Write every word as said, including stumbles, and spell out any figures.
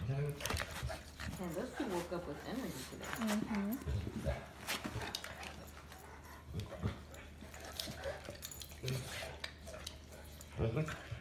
And those two woke up with energy today. Mm-hmm.